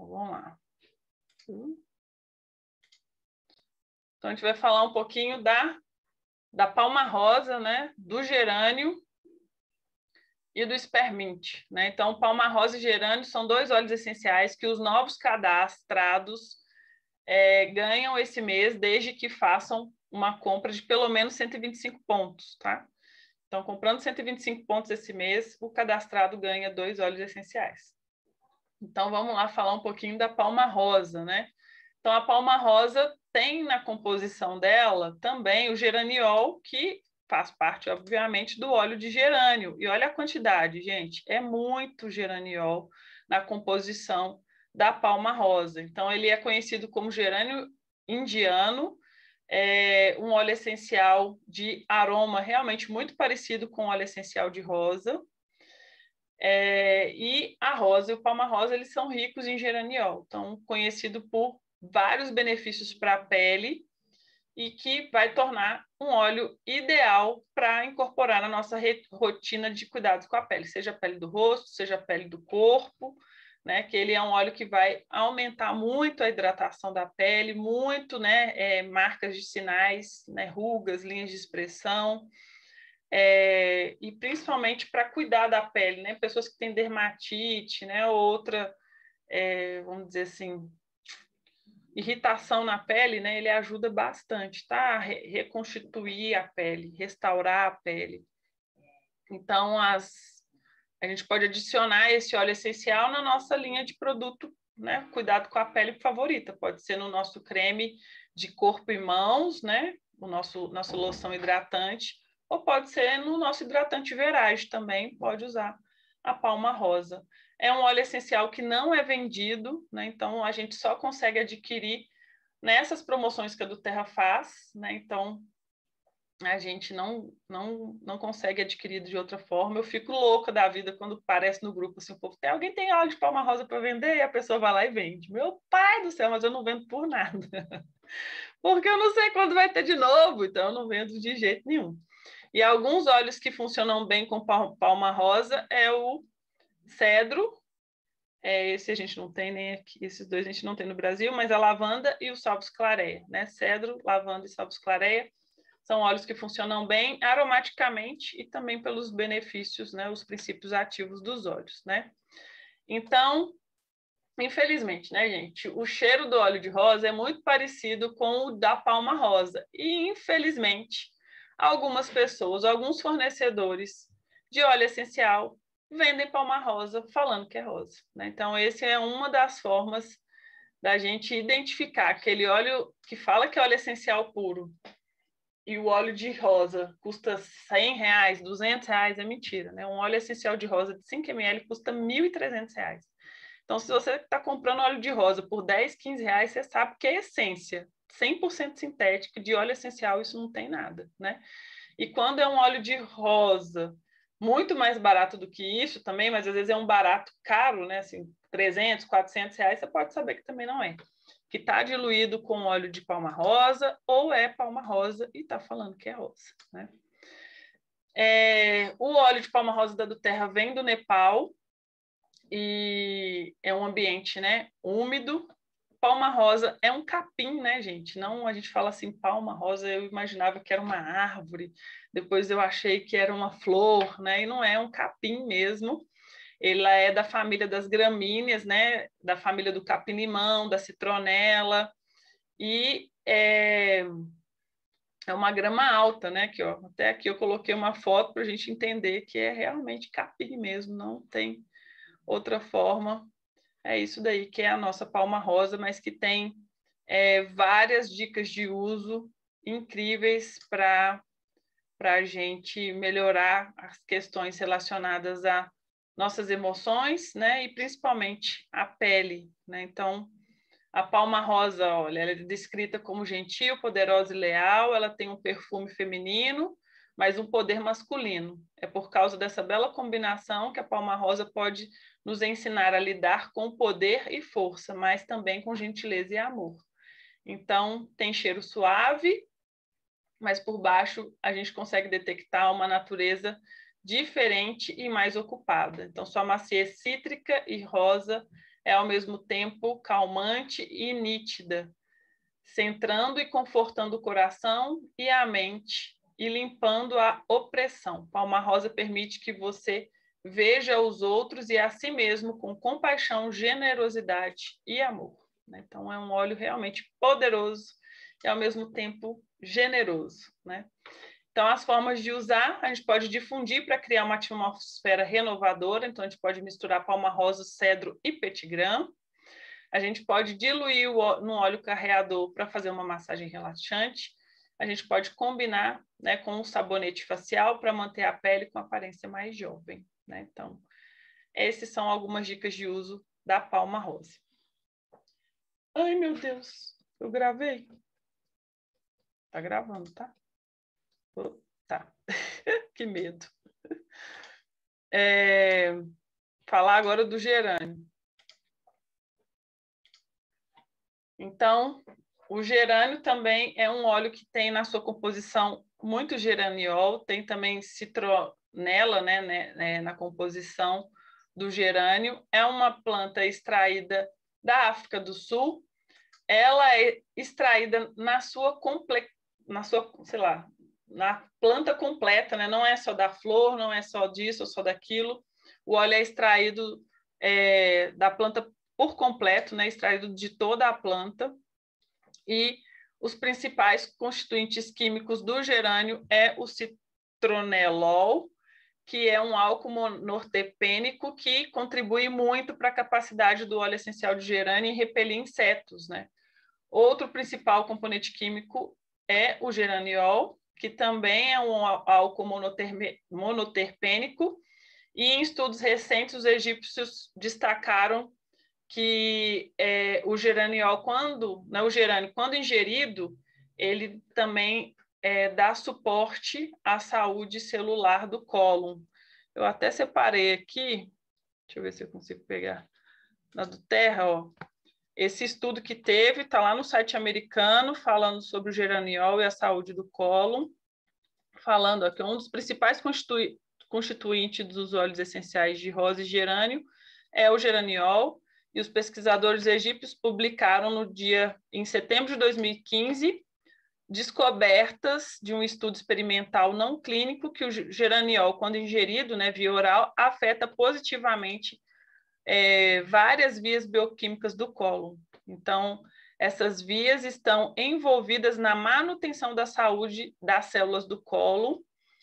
Então, vamos lá. Então, a gente vai falar um pouquinho da palma rosa, né? Do gerânio e do esperminte, né? Então, palma rosa e gerânio são dois óleos essenciais que os novos cadastrados ganham esse mês, desde que façam uma compra de pelo menos 125 pontos, tá? Então, comprando 125 pontos esse mês, o cadastrado ganha 2 óleos essenciais. Então, vamos lá falar um pouquinho da palma rosa, né? Então, a palma rosa tem na composição dela também o geraniol, que faz parte, obviamente, do óleo de gerânio. E olha a quantidade, gente, é muito geraniol na composição da palma rosa. Então, ele é conhecido como gerânio indiano, um óleo essencial de aroma realmente muito parecido com o óleo essencial de rosa. E a rosa e o palma rosa, eles são ricos em geraniol, então conhecido por vários benefícios para a pele e que vai tornar um óleo ideal para incorporar na nossa rotina de cuidados com a pele, seja a pele do rosto, seja a pele do corpo, né? Que ele é um óleo que vai aumentar muito a hidratação da pele, muito, né? Marcas de sinais, né? Rugas, linhas de expressão. E principalmente para cuidar da pele, né? Pessoas que têm dermatite, né? Ou outra, vamos dizer assim, irritação na pele, né? Ele ajuda bastante, tá? Reconstituir a pele, restaurar a pele. Então, a gente pode adicionar esse óleo essencial na nossa linha de produto, né? Cuidado com a pele favorita. Pode ser no nosso creme de corpo e mãos, né? O nossa loção hidratante, ou pode ser no nosso hidratante Verage também, pode usar a palma rosa. É um óleo essencial que não é vendido, né? Então a gente só consegue adquirir nessas promoções que a do Terra faz, né? Então a gente não consegue adquirir de outra forma. Eu fico louca da vida quando aparece no grupo assim, o povo, alguém tem óleo de palma rosa para vender? E a pessoa vai lá e vende. Meu pai do céu, mas eu não vendo por nada. Porque eu não sei quando vai ter de novo, então eu não vendo de jeito nenhum. E alguns óleos que funcionam bem com palma rosa é o cedro, esse a gente não tem nem aqui, esses dois a gente não tem no Brasil, mas a lavanda e o salvos clareia, né? Cedro, lavanda e salvos clareia são óleos que funcionam bem aromaticamente e também pelos benefícios, né? Os princípios ativos dos óleos, né? Então, infelizmente, né, gente, o cheiro do óleo de rosa é muito parecido com o da palma rosa. E, infelizmente, algumas pessoas, alguns fornecedores de óleo essencial vendem palma rosa falando que é rosa, né? Então, essa é uma das formas da gente identificar aquele óleo que fala que é óleo essencial puro e o óleo de rosa custa R$100, R$200, é mentira, né? Um óleo essencial de rosa de 5 ml custa R$1.300. Então, se você está comprando óleo de rosa por R$10, R$15, você sabe que é essência, 100% sintética, de óleo essencial, isso não tem nada, né? E quando é um óleo de rosa, muito mais barato do que isso também, mas às vezes é um barato caro, né? Assim, R$300, R$400, você pode saber que também não é. Que está diluído com óleo de palma rosa, ou é palma rosa e está falando que é rosa, né? O óleo de palma rosa da Doterra vem do Nepal, e é um ambiente, né, úmido. Palma rosa é um capim, né, gente? Não, a gente fala assim, palma rosa, eu imaginava que era uma árvore, depois eu achei que era uma flor, né? E não é, um capim mesmo. Ela é da família das gramíneas, né? Da família do capim-limão, da citronela, e é uma grama alta, né? Aqui, ó, até aqui eu coloquei uma foto para a gente entender que é realmente capim mesmo, não tem outra forma. É isso daí que é a nossa palma rosa, mas que tem várias dicas de uso incríveis para a gente melhorar as questões relacionadas a nossas emoções, né? E principalmente a pele, né? Então, a palma rosa, olha, ela é descrita como gentil, poderosa e leal, ela tem um perfume feminino, mas um poder masculino. É por causa dessa bela combinação que a palma rosa pode nos ensinar a lidar com poder e força, mas também com gentileza e amor. Então, tem cheiro suave, mas por baixo a gente consegue detectar uma natureza diferente e mais ocupada. Então, sua maciez cítrica e rosa é ao mesmo tempo calmante e nítida, centrando e confortando o coração e a mente e limpando a opressão. Palma rosa permite que você veja os outros e a si mesmo com compaixão, generosidade e amor. Então, é um óleo realmente poderoso e, ao mesmo tempo, generoso. Então, as formas de usar, a gente pode difundir para criar uma atmosfera renovadora. Então, a gente pode misturar palma rosa, cedro e petigram. A gente pode diluir no óleo carreador para fazer uma massagem relaxante. A gente pode combinar com um sabonete facial para manter a pele com aparência mais jovem. Então, essas são algumas dicas de uso da palma rosa. Ai, meu Deus, eu gravei? Tá gravando, tá? Tá. Que medo. Falar agora do gerânio. Então, o gerânio também é um óleo que tem na sua composição muito geraniol, tem também citronela, na composição do gerânio. É uma planta extraída da África do Sul. Ela é extraída na planta completa, Não é só da flor, não é só disso ou só daquilo. O óleo é extraído da planta por completo, extraído de toda a planta. E os principais constituintes químicos do gerânio é o citronelol, que é um álcool monoterpênico que contribui muito para a capacidade do óleo essencial de gerânio em repelir insetos, Outro principal componente químico é o geraniol, que também é um álcool monoterpênico, e em estudos recentes os egípcios destacaram que o geraniol, quando ingerido, ele também dá suporte à saúde celular do cólon. Eu até separei aqui, deixa eu ver se eu consigo pegar, na do Terra, ó. Esse estudo que teve está lá no site americano, falando sobre o geraniol e a saúde do cólon, falando que um dos principais constituintes dos óleos essenciais de rosa e gerânio é o geraniol, e os pesquisadores egípcios publicaram em setembro de 2015, descobertas de um estudo experimental não clínico que o geraniol, quando ingerido, via oral, afeta positivamente várias vias bioquímicas do cólon. Então, essas vias estão envolvidas na manutenção da saúde das células do cólon.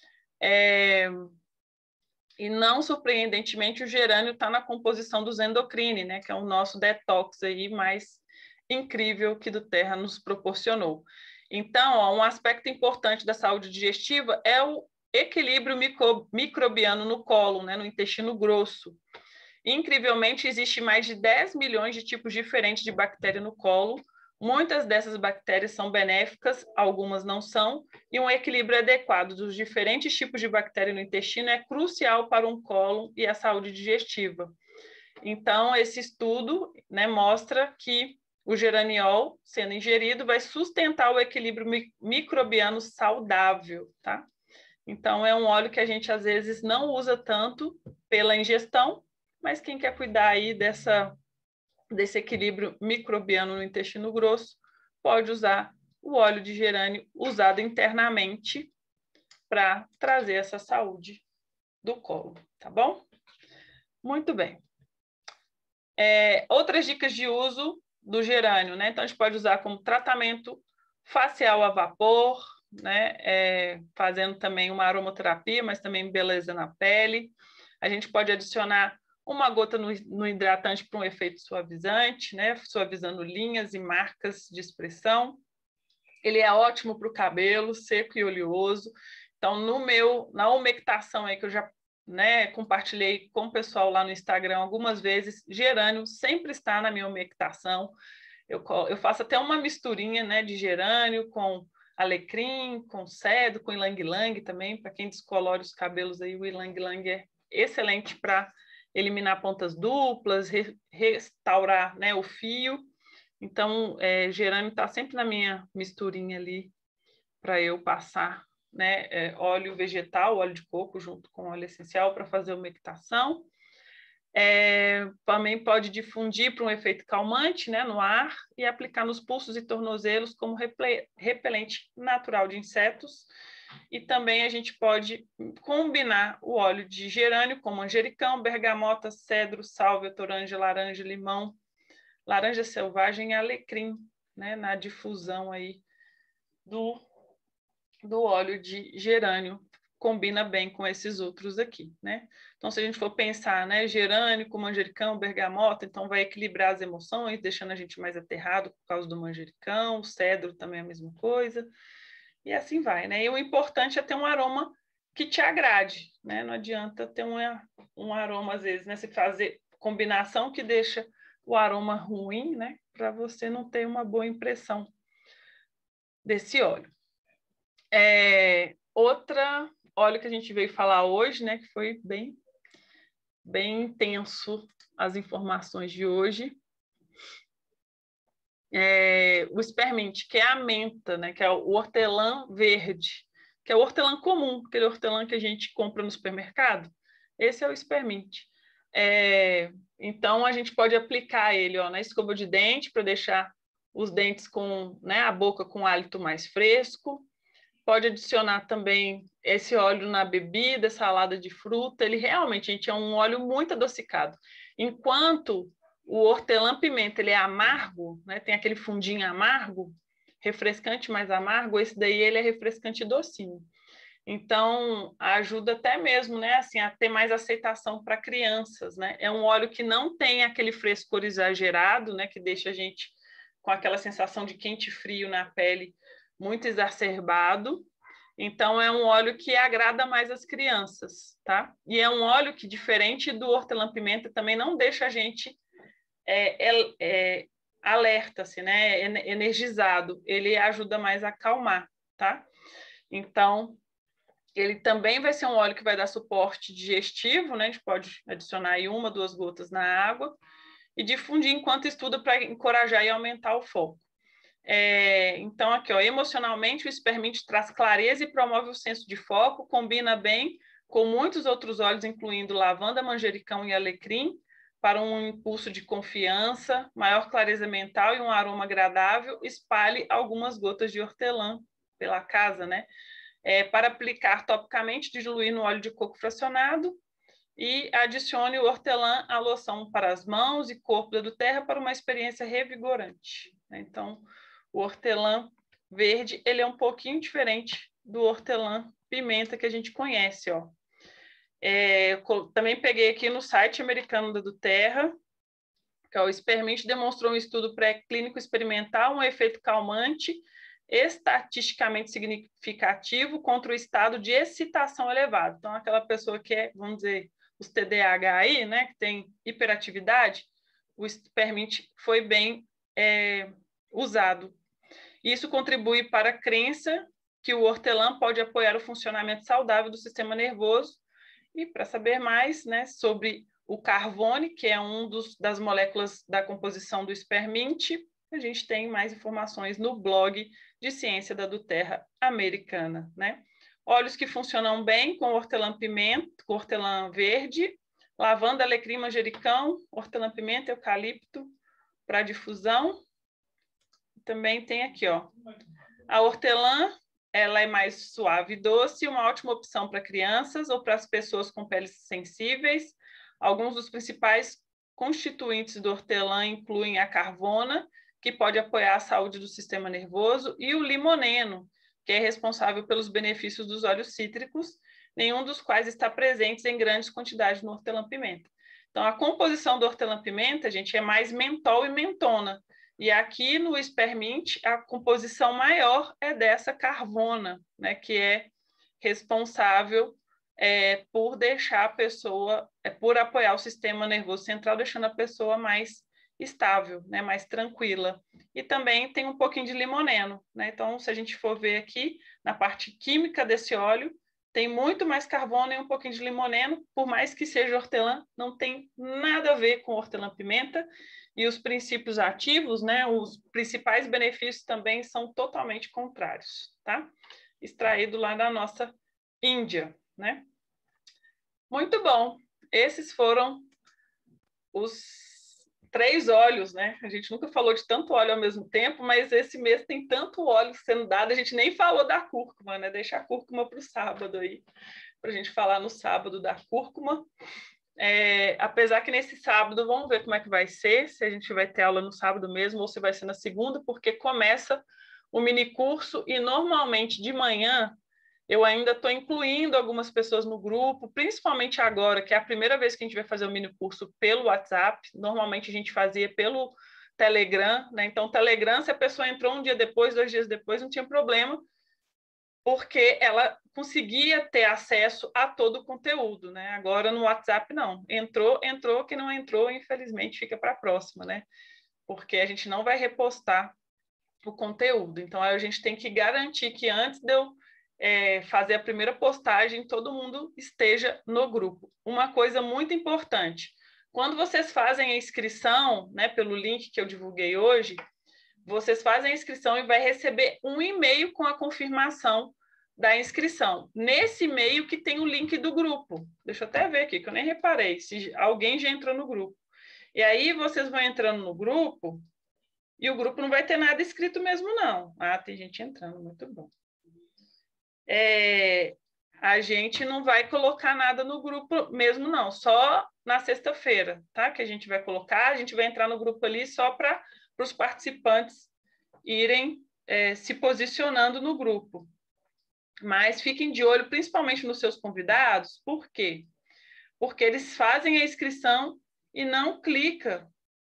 E, não surpreendentemente, o gerânio está na composição dos endocrine, que é o nosso detox aí mais incrível que do Terra nos proporcionou. Então, um aspecto importante da saúde digestiva é o equilíbrio microbiano no cólon, no intestino grosso. Incrivelmente, existe mais de 10 milhões de tipos diferentes de bactéria no cólon. Muitas dessas bactérias são benéficas, algumas não são, e um equilíbrio adequado dos diferentes tipos de bactéria no intestino é crucial para um cólon e a saúde digestiva. Então, esse estudo mostra que o geraniol, sendo ingerido, vai sustentar o equilíbrio microbiano saudável, tá? Então, é um óleo que a gente, às vezes, não usa tanto pela ingestão, mas quem quer cuidar aí desse equilíbrio microbiano no intestino grosso pode usar o óleo de gerânio usado internamente para trazer essa saúde do colo, tá bom? Muito bem. Outras dicas de uso do gerânio, Então, a gente pode usar como tratamento facial a vapor, fazendo também uma aromaterapia, mas também beleza na pele. A gente pode adicionar uma gota no hidratante para um efeito suavizante, suavizando linhas e marcas de expressão. Ele é ótimo para o cabelo, seco e oleoso. Então, na umectação aí que eu já compartilhei com o pessoal lá no Instagram algumas vezes, gerânio sempre está na minha umectação. Eu faço até uma misturinha de gerânio com alecrim, com cedro, com ylang-ylang também. Para quem descolore os cabelos aí, o ylang-ylang é excelente para eliminar pontas duplas, restaurar o fio. Então, gerânio está sempre na minha misturinha ali para eu passar óleo vegetal, óleo de coco junto com óleo essencial para fazer umectação. Também pode difundir para um efeito calmante, né, no ar e aplicar nos pulsos e tornozelos como repelente natural de insetos. E também a gente pode combinar o óleo de gerânio com manjericão, bergamota, cedro, sálvia, toranja, laranja, limão, laranja selvagem e alecrim, né, na difusão aí do óleo de gerânio. Combina bem com esses outros aqui, né? Então, se a gente for pensar, né, gerânio com manjericão, bergamota, então vai equilibrar as emoções, deixando a gente mais aterrado por causa do manjericão, o cedro também é a mesma coisa, e assim vai, né? E o importante é ter um aroma que te agrade, né? Não adianta ter um aroma, às vezes, né? Você fazer combinação que deixa o aroma ruim, né? Para você não ter uma boa impressão desse óleo. Outra óleo que a gente veio falar hoje, né, que foi bem intenso as informações de hoje, o espermint, que é a menta, né, que é o hortelã verde, que é o hortelã comum, aquele hortelã que a gente compra no supermercado. Esse é o espermint. Então, a gente pode aplicar ele, ó, na escova de dente para deixar os dentes com, né, a boca com hálito mais fresco. Pode adicionar também esse óleo na bebida, salada de fruta. Ele realmente, gente, é um óleo muito adocicado. Enquanto o hortelã-pimenta ele é amargo, né? Tem aquele fundinho amargo, refrescante mais amargo, esse daí ele é refrescante docinho. Então, ajuda até mesmo, né, assim, a ter mais aceitação para crianças, né? É um óleo que não tem aquele frescor exagerado, né, que deixa a gente com aquela sensação de quente e frio na pele muito exacerbado. Então, é um óleo que agrada mais as crianças, tá? E é um óleo que, diferente do hortelã-pimenta, também não deixa a gente alerta, assim, né? Energizado. Ele ajuda mais a acalmar, tá? Então, ele também vai ser um óleo que vai dar suporte digestivo, né? A gente pode adicionar aí 1, 2 gotas na água e difundir enquanto estuda para encorajar e aumentar o foco. Então, aqui, ó, emocionalmente, o espermint traz clareza e promove o senso de foco, combina bem com muitos outros óleos, incluindo lavanda, manjericão e alecrim, para um impulso de confiança, maior clareza mental e um aroma agradável. Espalhe algumas gotas de hortelã pela casa, né? Para aplicar topicamente, diluir no óleo de coco fracionado e adicione o hortelã à loção para as mãos e corpo da Doterra para uma experiência revigorante. Então, o hortelã verde, ele é um pouquinho diferente do hortelã pimenta que a gente conhece, ó. Também peguei aqui no site americano da Doterra, que é o Espermint demonstrou um estudo pré-clínico experimental, um efeito calmante estatisticamente significativo contra o estado de excitação elevado. Então, aquela pessoa que é, vamos dizer, os TDAH aí, né, que tem hiperatividade, o Espermint foi bem usado. Isso contribui para a crença que o hortelã pode apoiar o funcionamento saudável do sistema nervoso. E para saber mais, né, sobre o carvone, que é das moléculas da composição do espermint, a gente tem mais informações no blog de ciência da Doterra americana, né? Óleos que funcionam bem com hortelã-pimenta, com hortelã verde, lavanda, alecrim, manjericão, hortelã-pimenta, eucalipto para difusão. Também tem aqui, ó, a hortelã, ela é mais suave e doce, uma ótima opção para crianças ou para as pessoas com peles sensíveis. Alguns dos principais constituintes do hortelã incluem a carvona, que pode apoiar a saúde do sistema nervoso, e o limoneno, que é responsável pelos benefícios dos óleos cítricos, nenhum dos quais está presente em grandes quantidades no hortelã-pimenta. Então, a composição do hortelã-pimenta, gente, é mais mentol e mentona. E aqui no espermint, a composição maior é dessa carvona, né, que é responsável por deixar a pessoa, por apoiar o sistema nervoso central, deixando a pessoa mais estável, né, mais tranquila. E também tem um pouquinho de limoneno, né? Então, se a gente for ver aqui, na parte química desse óleo, tem muito mais carbono e um pouquinho de limoneno, por mais que seja hortelã, não tem nada a ver com hortelã-pimenta, e os princípios ativos, né, os principais benefícios também são totalmente contrários, tá? Extraído lá da nossa Índia, né? Muito bom. Esses foram os 3 óleos, né? A gente nunca falou de tanto óleo ao mesmo tempo, mas esse mês tem tanto óleo sendo dado, a gente nem falou da cúrcuma, né? Deixa a cúrcuma para o sábado aí, para a gente falar no sábado da cúrcuma. Apesar que nesse sábado, vamos ver como é que vai ser, se a gente vai ter aula no sábado mesmo ou se vai ser na segunda, porque começa o mini curso e normalmente de manhã eu ainda estou incluindo algumas pessoas no grupo, principalmente agora, que é a primeira vez que a gente vai fazer o mini curso pelo WhatsApp. Normalmente a gente fazia pelo Telegram, né? Então, o Telegram, se a pessoa entrou um dia depois, 2 dias depois, não tinha problema, porque ela conseguia ter acesso a todo o conteúdo, né? Agora no WhatsApp não. Entrou, quem não entrou, infelizmente, fica para a próxima, né? Porque a gente não vai repostar o conteúdo. Então, a gente tem que garantir que antes de eu fazer a primeira postagem, todo mundo esteja no grupo. Uma coisa muito importante, quando vocês fazem a inscrição, né, pelo link que eu divulguei hoje, vocês fazem a inscrição e vai receber um e-mail com a confirmação da inscrição. Nesse e-mail que tem o link do grupo. Deixa eu até ver aqui, que eu nem reparei se alguém já entrou no grupo. E aí vocês vão entrando no grupo e o grupo não vai ter nada escrito mesmo, não. Ah, tem gente entrando, muito bom. A gente não vai colocar nada no grupo mesmo, não. Só na sexta-feira, tá? Que a gente vai colocar, a gente vai entrar no grupo ali só para os participantes irem se posicionando no grupo. Mas fiquem de olho, principalmente nos seus convidados. Por quê? Porque eles fazem a inscrição e não clica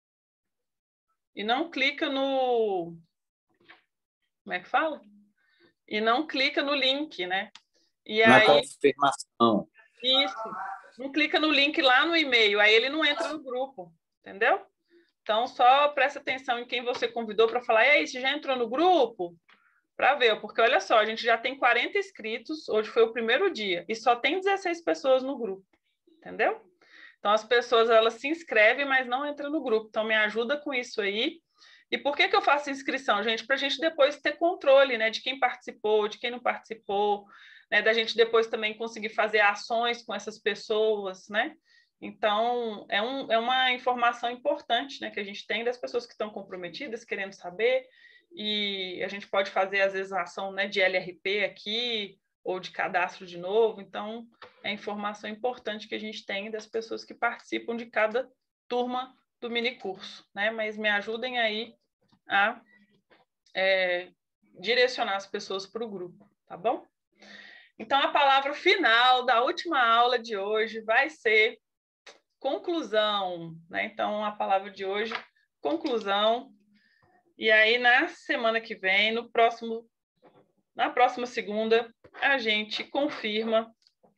no... Como é que fala? E não clica no link, né? E na aí, confirmação. Isso. Não clica no link lá no e-mail, aí ele não entra no grupo, entendeu? Então, só presta atenção em quem você convidou para falar, e aí, você já entrou no grupo? Para ver, porque olha só, a gente já tem 40 inscritos, hoje foi o primeiro dia, e só tem 16 pessoas no grupo, entendeu? Então, as pessoas, elas se inscrevem, mas não entram no grupo. Então, me ajuda com isso aí. E por que eu faço inscrição, gente? Para a gente depois ter controle, né, de quem participou, de quem não participou, né, da gente depois também conseguir fazer ações com essas pessoas, né? Então, é uma informação importante, né, que a gente tem das pessoas que estão comprometidas, querendo saber, e a gente pode fazer, às vezes, a ação, né, de LRP aqui, ou de cadastro de novo. Então, é informação importante que a gente tem das pessoas que participam de cada turma do mini curso, né? Mas me ajudem aí a direcionar as pessoas para o grupo, tá bom? Então, a palavra final da última aula de hoje vai ser conclusão, né? Então, a palavra de hoje, conclusão. E aí, na semana que vem, na próxima segunda, a gente confirma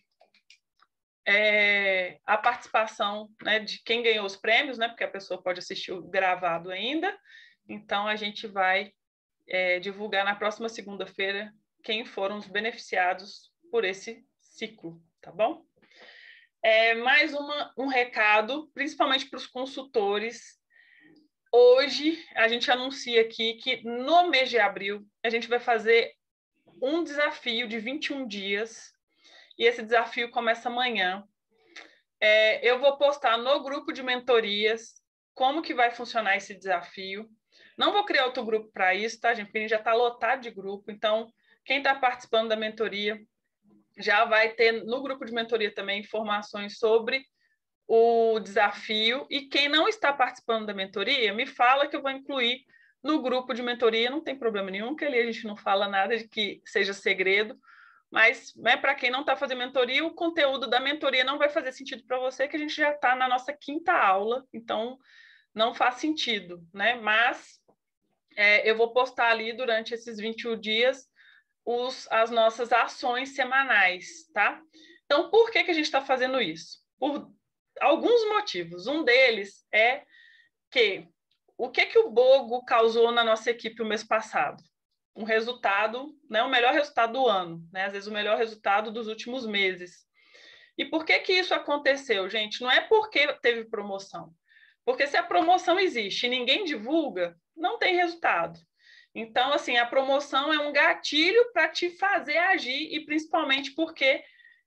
a participação, né, de quem ganhou os prêmios, né? Porque a pessoa pode assistir o gravado ainda. Então, a gente vai divulgar na próxima segunda-feira quem foram os beneficiados por esse ciclo, tá bom? Mais um recado, principalmente para os consultores. Hoje, a gente anuncia aqui que no mês de abril, a gente vai fazer um desafio de 21 dias, e esse desafio começa amanhã. Eu vou postar no grupo de mentorias como que vai funcionar esse desafio. Não vou criar outro grupo para isso, tá, gente? Porque a gente já está lotado de grupo. Então, quem está participando da mentoria já vai ter no grupo de mentoria também informações sobre o desafio. E quem não está participando da mentoria, me fala que eu vou incluir no grupo de mentoria. Não tem problema nenhum, que ali a gente não fala nada de que seja segredo. Mas, né, para quem não está fazendo mentoria, o conteúdo da mentoria não vai fazer sentido para você, que a gente já está na nossa 5ª aula. Então, não faz sentido, né? Mas eu vou postar ali durante esses 21 dias as nossas ações semanais, tá? Então, por que a gente está fazendo isso? Por alguns motivos. Um deles é que o que o Bogo causou na nossa equipe o mês passado? Um resultado, né, o melhor resultado do ano, né? Às vezes o melhor resultado dos últimos meses. E por que isso aconteceu, gente? Não é porque teve promoção. Porque se a promoção existe e ninguém divulga, não tem resultado. Então, assim, a promoção é um gatilho para te fazer agir, e principalmente porque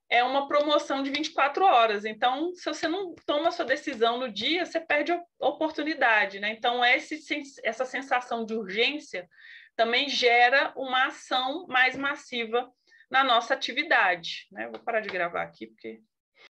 é uma promoção de 24 horas. Então, se você não toma a sua decisão no dia, você perde a oportunidade, né? Então, essa sensação de urgência também gera uma ação mais massiva na nossa atividade, né? Vou parar de gravar aqui, porque